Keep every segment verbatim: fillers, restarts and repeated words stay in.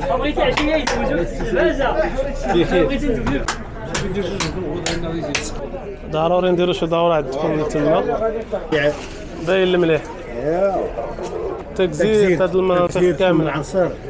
بغيتي عشيه يتوجد لاباس بغيتي ندوزو ضروري نديرو شي دوره عندكم تما باين المليح تجزير هاد المناطق كامله.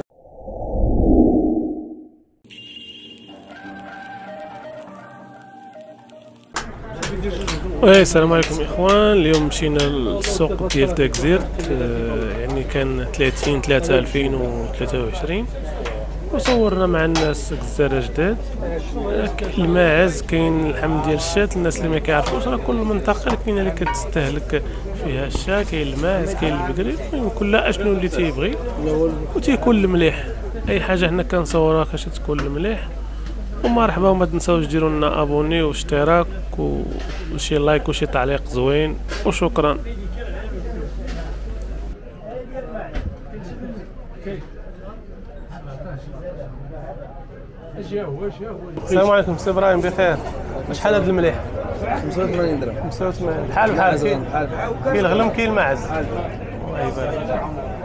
وي السلام عليكم اخوان. اليوم مشينا للسوق ديال تكزير، يعني كان ثلاثين ثلاثة ألفين وثلاثة وعشرين، وصورنا مع الناس جزارة جداد. كاين الماعز، كاين اللحم ديال الشاة. الناس اللي ما كيعرفوش راه كل منطقه كاينه اللي كتستهلك فيها الشاة. كاين الماعز، كاين البقري، كاين كل اشنو اللي تيبغي وتيكون المليح. اي حاجه حنا كنصوروها كاش تكون المليح. ومرحبا، وما تنساوش ديروا لنا ابوني واشتراك وشي لايك وشي تعليق زوين، وشكرا. السلام عليكم سي ابراهيم، بخير؟ شحال هذا المليح؟ خمسة وثمانين درهم. خمسة وثمانين بحال بحال. كاين كاين الغلم، كاين الماعز. الله يبارك.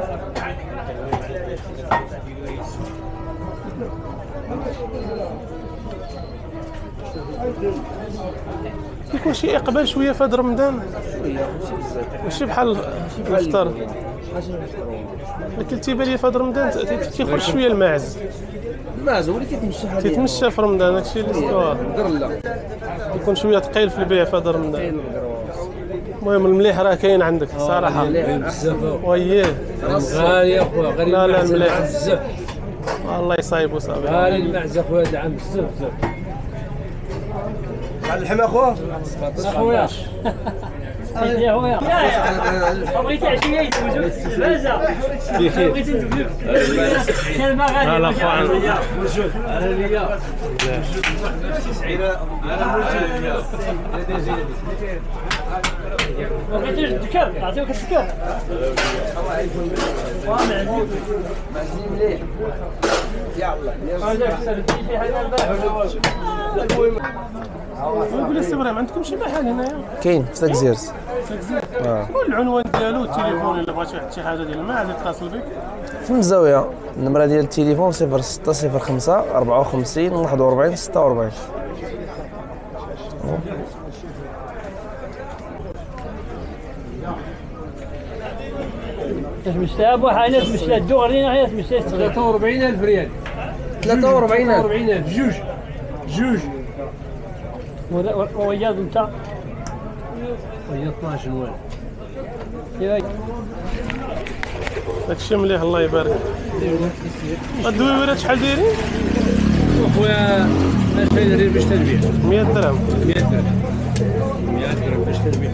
كيكون شي اقبال شويه في هذا رمضان، ماشي بحال الفطر. لكن تيبان لي في هذا رمضان تيخرج شويه الماعز. الماعز هو اللي كيتمشى حاليا، تيتمشى في رمضان. هادشي اللي سوا مقرله كيكون شويه ثقيل في البيع في هذا رمضان. المهم المليح راه كاين عندك صراحه. وياه غالي اخويا، غالي. لا لا المليح بزاف، الله يصايبو صافي. غالي الماعز اخويا، هذا عام بزاف بزاف. على اللحم اخويا اخويا يا خويا بغيتي عشيه يتوجد لاباس بغيتي ندوزو كلمه غاليه. لا خويا موجود. انا ليا بغيتي الذكر نعطيوك الذكر. معزين مليح. هذاك سردي فيه هذا البارح. نقول لي سي ابراهيم، عندكم شي محل هنايا؟ كاين في تكزير. تكزير. اه والعنوان ديالو والتليفون الا بغيتي واحد شي حاجه ديال الماعز يتصل بك. في الزاويه النمره ديال التليفون صفر ستة صفر خمسة أربعة وخمسين واحد وأربعين ستة وأربعين. تمشي ابو حنا تمشي الدغري هنا تمشي ثلاثة وأربعين ألف ريال. ثلاثة وأربعين ألف. جوج جوج. وياض انت وهي اثناش نوال. داكشي مليح الله يبارك. هاد الدويورات شحال دايرين؟ اخويا اش دايرين باش تنبيع؟ مية درهم. مية درهم. مية درهم باش تنبيع.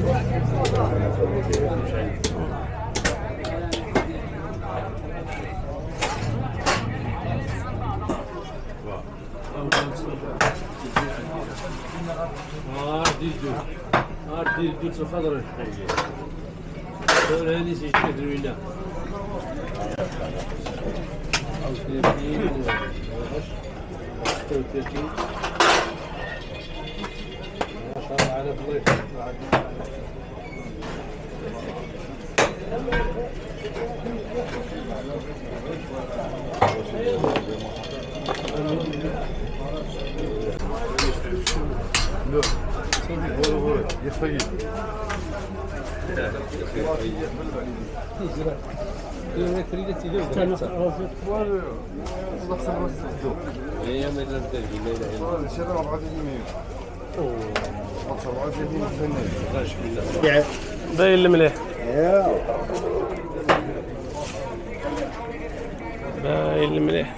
اه ديدو اه ديدو الخضر دول هذه سيشتروا لنا ما شاء الله على الله يحفظك. باين المليح. باين المليح.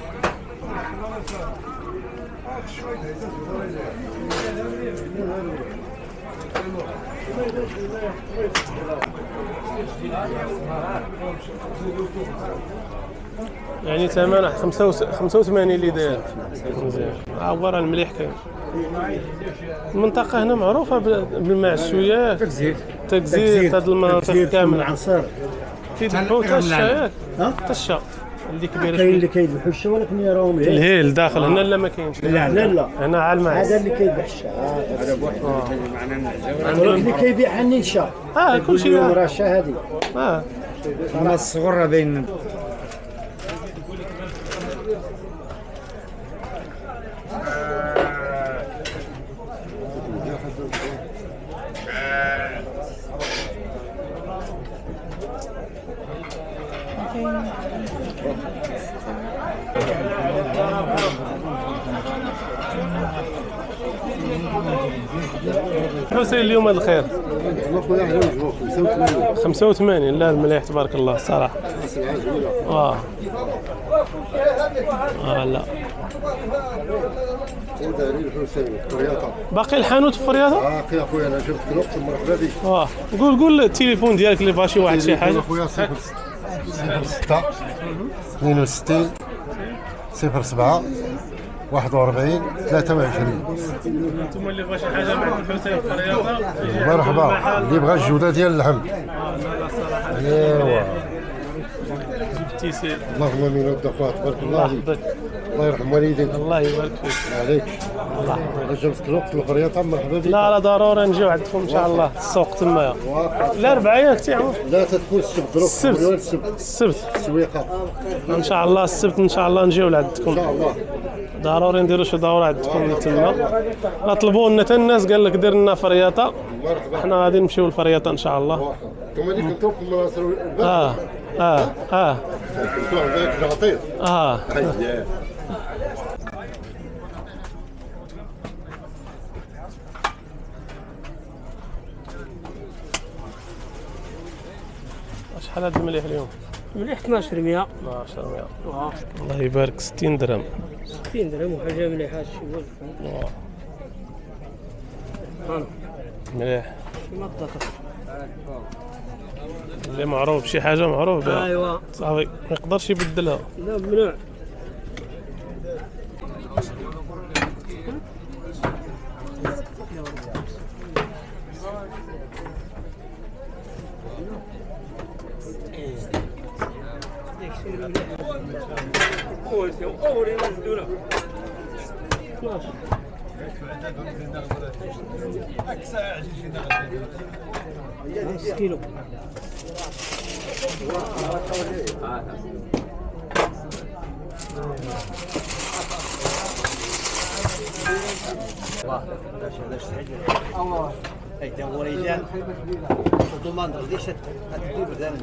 يعني ثمنه خمسة وثمانين اللي داير مزيان. عبر المليح كاين. المنطقه هنا معروفه بالماعز شويه. تكزير تكزير هاد المناطق كامله. العنصر كيذبحوا حتى الشا ياك؟ حتى الشا اللي كبيره. كاين اللي كيذبحوا الشا، ولكن يراهم الهيل داخل. هنا لا ما كاينش. لا لا لا، هنا على الماعز. هذا اللي كيذبح الشا. هذا بوحده معناه اللي كيبيع حنين الشا. اه كلشي راه الشا هذه. اه اما الصغر بين حسين اليوم هذا الخير خمسة وثمانين. لا المليح تبارك الله الصراحة. اه اه لا باقي الحانوت في فرياضة؟ باقي اخويا انا جبت الوقت مرحبا بك. اه قول قول التليفون ديالك اللي بغى شي واحد شي حاجة. اخويا صفر ستة اثنين وستين صفر سبعة واحد وأربعين ثلاثة وعشرين. انتم اللي بغى شي حاجة مع الحسين في فرياضة مرحبا. اللي بغى الجودة ديال اللحم. ايوا جبتي اللهم امين ود اخويا تبارك الله عليك. الله يرحم والديك. الله يبارك فيك. عليك الله جبت الوقت الخريطة مرحبا بك. لا لا ضروري نجيو عندكم ان شاء الله السوق تمايا. لا أربعة ياك تعمر. لا تكون السبت السبت السبت السبت السويقة ان شاء الله. السبت ان شاء الله نجيو لعندكم ان شاء الله. ضروري نديروا شي دوره عندكم تما. لا طلبوا لنا حتى الناس قال لك دير لنا فرياطه. مرحبا. حنا غادي نمشيو للفرياطه ان شاء الله. كما اللي كنتو في مناصر اه اه اه كنتو عندك العطير. اه شحال هذا المليح اليوم؟ مليح اثناش مية. اثناش مية. اه الله يبارك. ستين درهم. ستين درهم وحاجه مليحه شي ولف. مليح. شي مطاطا اللي معروف بشي حاجه معروف بها. ايوا صافي ما يقدرش يبدلها. لا ممنوع. خمس كيلو. الله هيدا هو رجال ضمان رضيش تدي بردان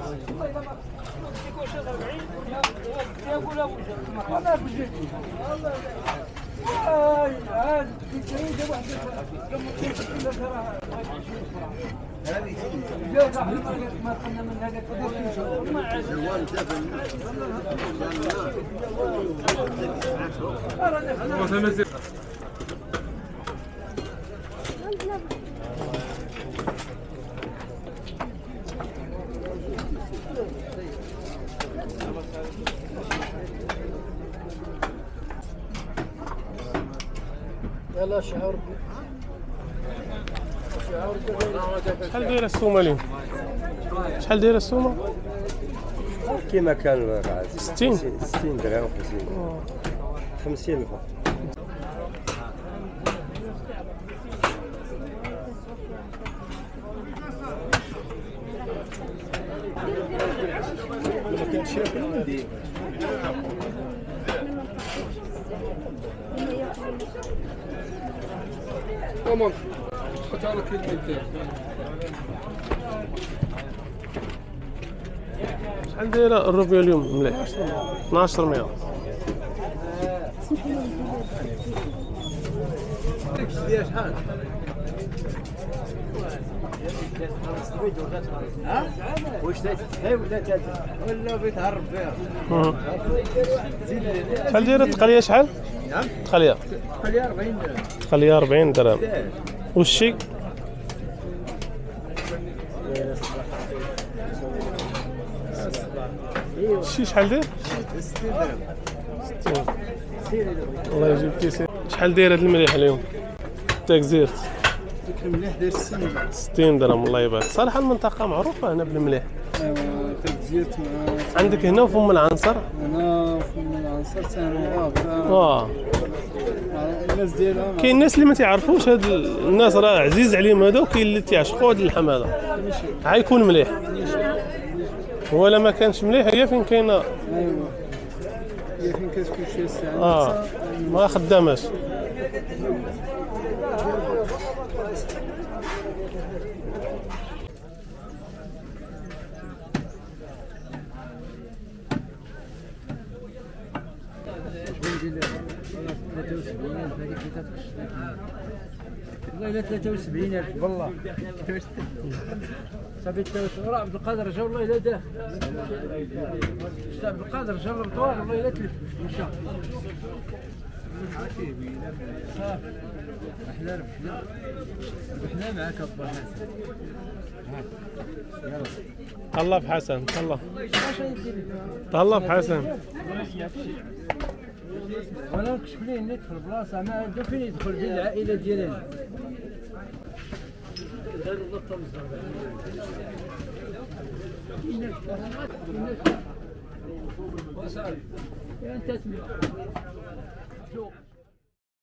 يلا شعور شحال دايره السومه اليوم؟ شحال دايره السومه؟ كيما كان ستين ستين درهم خمسين خمسين الف. تمام تعال كلمتين. شحال دايره الروبيا اليوم مليح؟ اثناش مية. شحال؟ ها؟ واش تاي ولا تاي ولا بغيت تعرف فيها؟ شحال دايره التقليه شحال؟ نعم التقليه التقليه أربعين درهم. التقليه أربعين درهم. والشي؟ الشي شحال داير؟ ستين درهم. ستين. الله يجيب كيسير. شحال داير هاد المليح اليوم؟ تاكزيرت المليح داير ستين. ستين درهم. الله يبارك. صراحه المنطقه معروفه هنا بالمليح. ايوا تاكزيرت عندك هنا وفم العنصر؟ هنا في العنصر ثاني اه الناس ديالها كاين الناس اللي ما تعرفوش هاد الناس راه عزيز عليهم هذا، وكاين اللي تعشقوا هاد اللحم هذا. عا يكون مليح. ولا ما كانش مليح هي فين كاينه. ايوا هي فين بدات كلشي الساعه اه ما خداماش. والله الا ثلاثة وسبعين ألف والله صافي ثلاثة وسبعين عبد القادر جا والله الا داخل عبد القادر جا الرطوار والله الا تلف مشى صافي احنا ربحنا ربحنا معاك با حسن يلا تهلا بحسن تهلا تهلا بحسن. وانا نكشف ليه النت في البلاصه ما عنده فين يدخل في العائله ديالنا. انت